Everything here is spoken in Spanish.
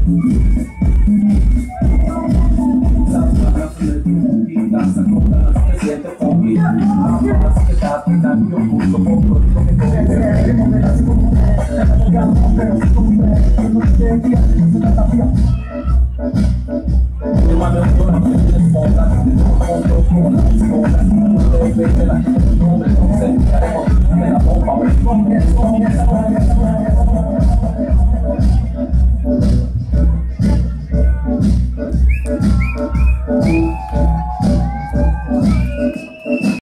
Las palabras me quitas, a todas te siento conmigo.